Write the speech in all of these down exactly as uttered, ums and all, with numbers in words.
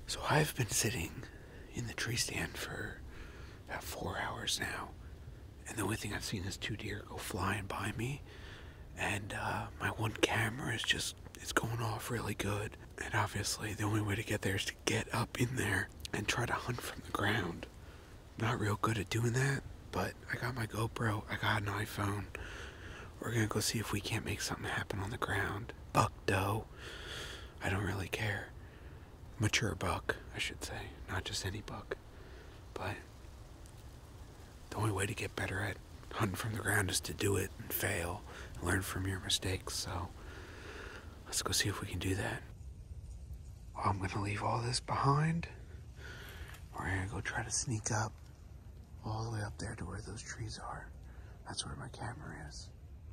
So I've been sitting in the tree stand for about four hours now, and the only thing I've seen is two deer go flying by me, and uh, my one camera is just, it's going off really good, and obviously the only way to get there is to get up in there and try to hunt from the ground. Not real good at doing that, but I got my GoPro, I got an iPhone. We're gonna go see if we can't make something happen on the ground. Buck, doe, I don't really care. Mature buck, I should say, not just any buck. But the only way to get better at hunting from the ground is to do it and fail and learn from your mistakes. So let's go see if we can do that. Well, I'm gonna leave all this behind. We're gonna go try to sneak up all the way up there to where those trees are. That's where my camera is.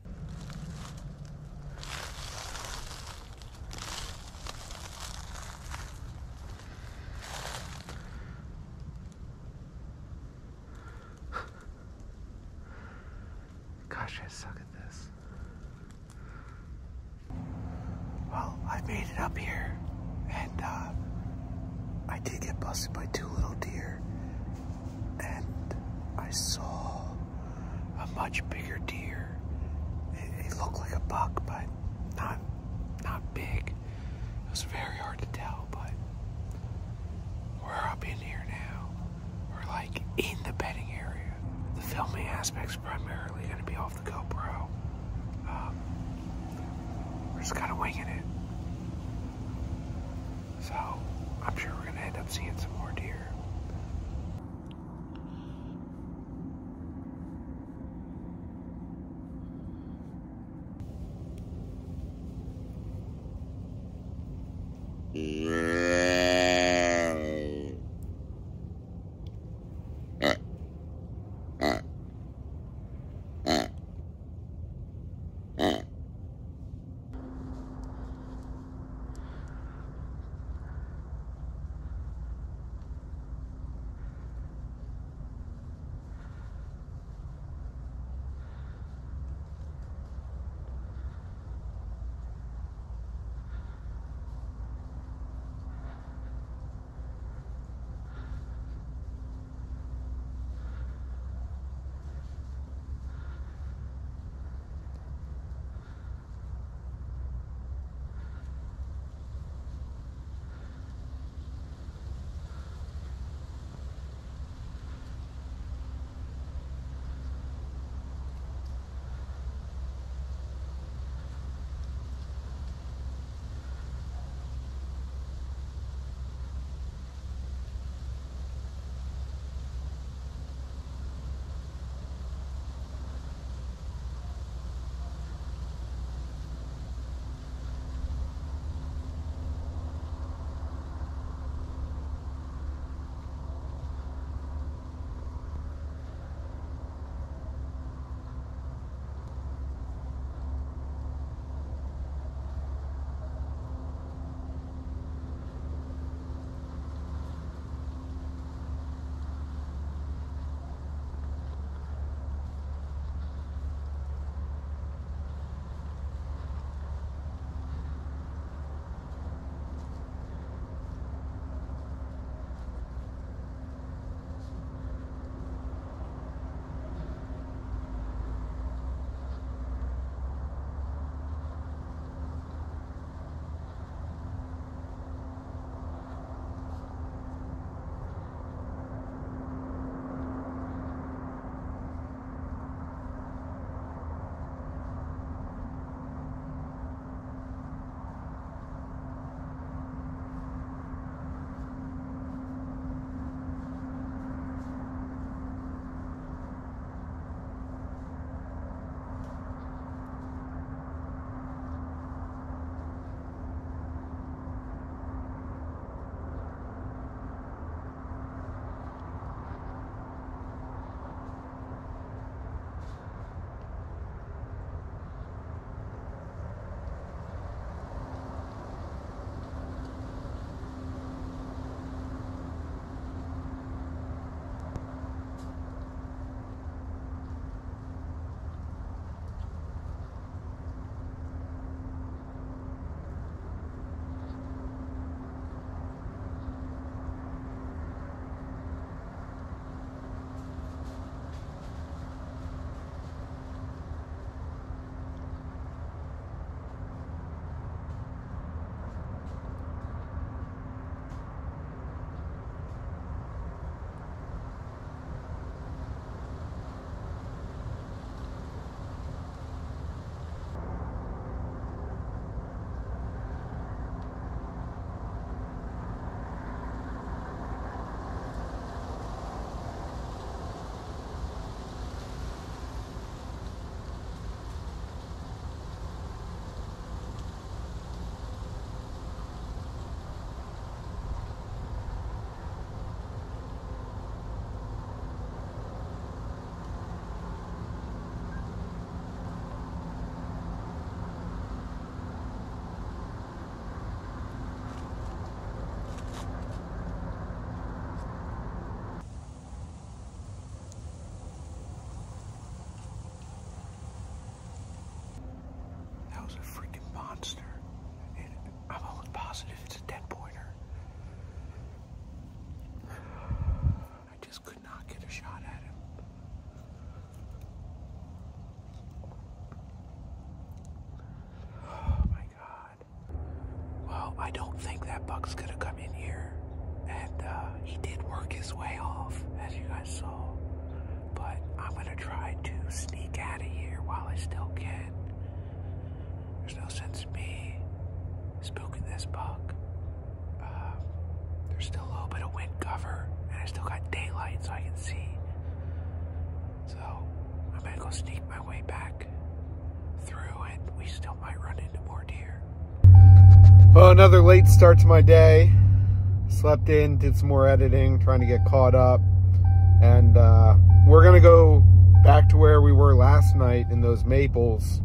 Gosh, I suck at this. Well, I made it up here, and uh, I did get busted by two little deer, and I saw a much bigger deer. It, it looked like a buck, but not not big. It was very hard to tell, but we're up in here now. We're like in the bedding area. The filming aspect's primarily going to be off the GoPro. Um, we're just kind of winging it. So, I'm sure we're going to end up seeing some more deer. was a freaking monster. It, I'm almost positive it's a ten pointer. I just could not get a shot at him. Oh my God. Well, I don't think that buck's gonna come in here. And uh, he did work his way off, as you guys saw. But I'm gonna try to sneak out of here while I still can. There's no sense in me spooking this buck. Uh, there's still a little bit of wind cover, and I still got daylight so I can see. So I'm gonna go sneak my way back through, and we still might run into more deer. Well, another late start to my day. Slept in, did some more editing, trying to get caught up. And uh, we're going to go back to where we were last night in those maples.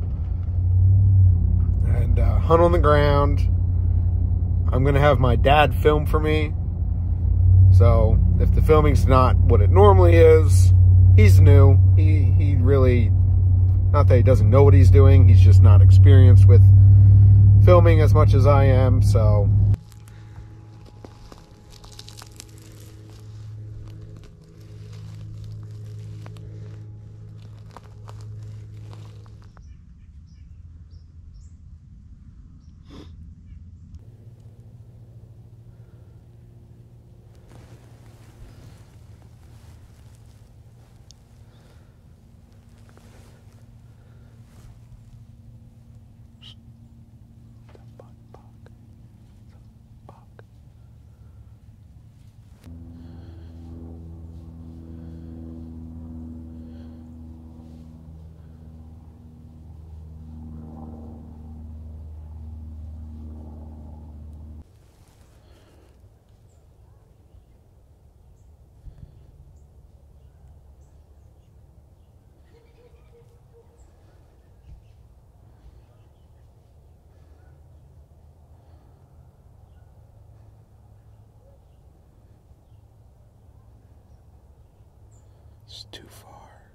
And uh, hunt on the ground. I'm going to have my dad film for me. So if the filming's not what it normally is, he's new. He, he really, not that he doesn't know what he's doing, he's just not experienced with filming as much as I am, so... It's too far.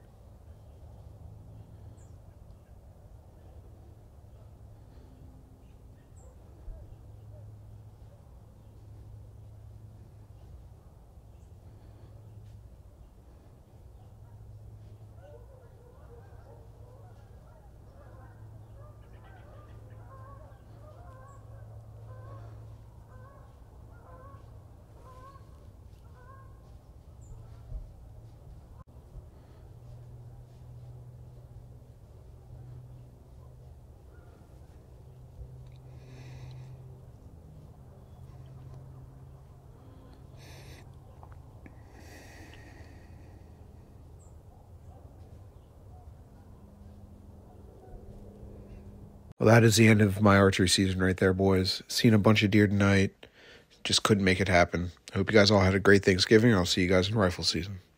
Well, that is the end of my archery season right there, boys. Seen a bunch of deer tonight. Just couldn't make it happen. I hope you guys all had a great Thanksgiving. I'll see you guys in rifle season.